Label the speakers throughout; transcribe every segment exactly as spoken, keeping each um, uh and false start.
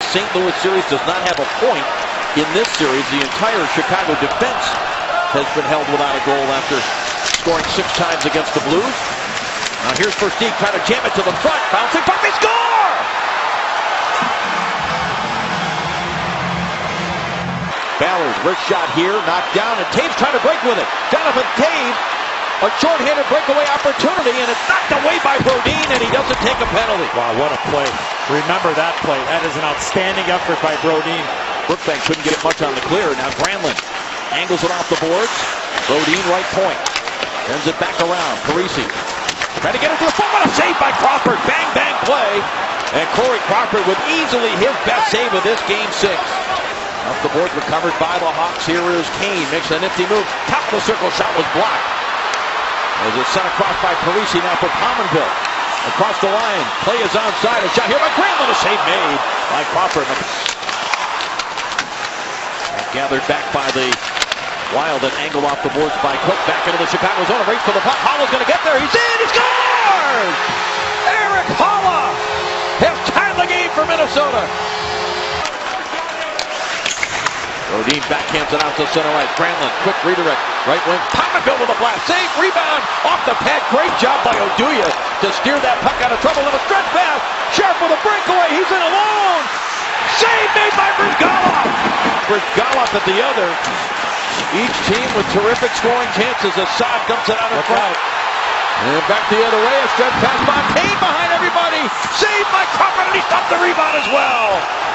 Speaker 1: Saint Louis series does not have a point. In this series, the entire Chicago defense has been held without a goal after scoring six times against the Blues. Now here's Versteeg trying to jam it to the front. Bouncing puck, they score! Ballard, wrist shot here, knocked down, and Taves trying to break with it. Jonathan Taves, a short-handed breakaway opportunity, and it's knocked away by Brodin, and he doesn't take a penalty.
Speaker 2: Wow, what a play. Remember that play. That is an outstanding effort by Brodin.
Speaker 1: Brookbank couldn't get it much on the clear. Now Granlund angles it off the boards. Brodin right point. Turns it back around. Parisi trying to get it to the foot. What a save by Crawford. Bang, bang play. And Corey Crawford with easily his best save of this game six. Off the board, recovered by the Hawks. Here is Kane. Makes a nifty move. Top of the circle shot was blocked. As it's sent across by Parisi now for Pominville. Across the line. Play is onside. A shot here by Granlund. A save made by Crawford. Gathered back by the Wild and angled off the boards by Cook. Back into the Chicago zone. Race to the puck. Holla's going to get there. He's in. He scores! Erik Haula has tied the game for Minnesota. Brodin backhands it out to center right. Granlund, quick redirect. Right wing. Pominville with a blast. Save. Rebound. Off the pad. Great job by Oduya to steer that puck out of trouble. And a stretch pass. Sharp with a breakaway. He's in alone. Save made by Bryzgalov. Bryzgalov at the other. Each team with terrific scoring chances as Saad dumps it out in front. And back the other way. A stretch pass by Kane behind everybody. Saved by Crawford, and he stopped the rebound as well.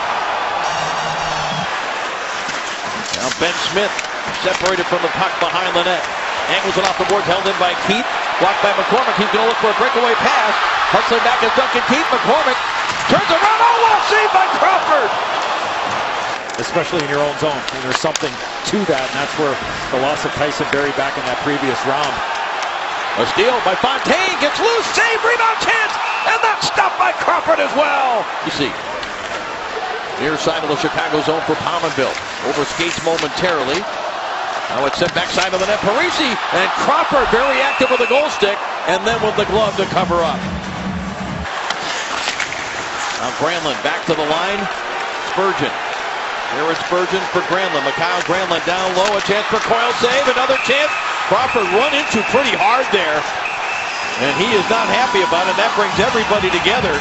Speaker 1: Now Ben Smith separated from the puck behind the net. Angles it off the boards, held in by Keith. Blocked by McCormick. He's going to look for a breakaway pass. Hustling back is Duncan Keith. McCormick turns around. Oh, well saved by Crawford.
Speaker 2: Especially in your own zone. And there's something to that, and that's where the loss of Tyson Barrie back in that previous round.
Speaker 1: A steal by Fontaine. Gets loose. Save. Rebound chance. And that's stopped by Crawford as well. You see. Near side of the Chicago zone for Pominville. Over skates momentarily. Now it's sent backside of the net. Parisi and Crawford very active with the goal stick. And then with the glove to cover up. Now Granlund back to the line. Spurgeon. Here is Spurgeon for Granlund. Mikael Granlund down low. A chance for Coyle save. Another chance. Crawford run into pretty hard there. And he is not happy about it. That brings everybody together.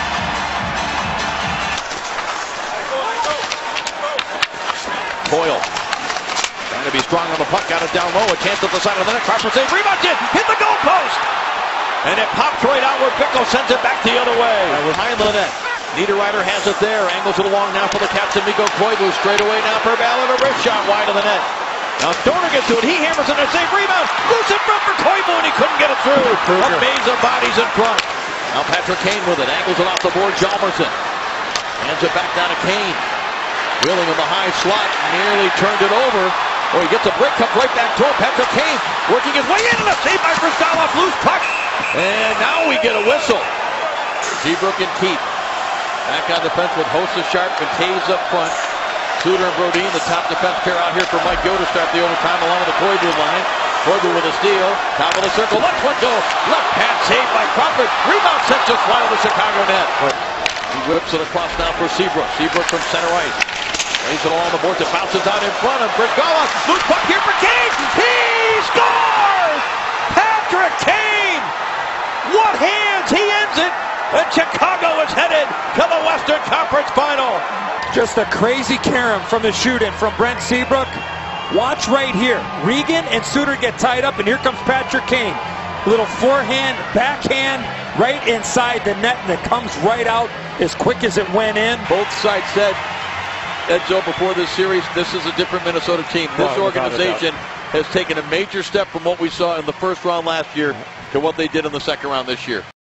Speaker 1: Coyle trying to be strong on the puck. Got it down low. A chance at the side of the net. Crawford save. Rebound in. Hit the goal post. And it pops right out where Bickle sends it back the other way. Behind the net. Niederreiter has it there. Angles it along now for the captain, Mikko Koivu. Straight away now for Ballard. A wrist shot wide of the net. Now Stoner gets to it. He hammers in a safe rebound. Loose in front for Koivu, and he couldn't get it through. A maze of bodies in front. Now Patrick Kane with it. Angles it off the board. Hjalmarsson hands it back down to Kane. Wheeling in the high slot. Nearly turned it over. Oh, he gets a break up right back to him. Patrick Kane working his way in, and a save by Bryzgalov. Loose puck. And now we get a whistle. Seabrook and Keith. Back on defense with Hossa, Sharp, and Taves up front. Suter and Brodin, the top defense pair out here for Mike Yeo to start the overtime along with the Koivu line. Koivu with a steal. Top of the circle. Left foot goal. Left pad saved by Crawford. Rebound sent just wide of the Chicago net. He whips it across now for Seabrook. Seabrook from center ice. Lays it along the boards. It bounces out in front of Bryzgalov. Loose puck here for Kane. He scores! Patrick Kane! What hands! He ends it! And Chicago is headed to the Western Conference Final.
Speaker 3: Just a crazy carom from the shoot-in from Brent Seabrook. Watch right here. Regan and Suter get tied up, and here comes Patrick Kane. Little forehand, backhand, right inside the net, and it comes right out as quick as it went in.
Speaker 1: Both sides said, Ed Joe, before this series, this is a different Minnesota team. This
Speaker 3: oh,
Speaker 1: organization has taken a major step from what we saw in the first round last year to what they did in the second round this year.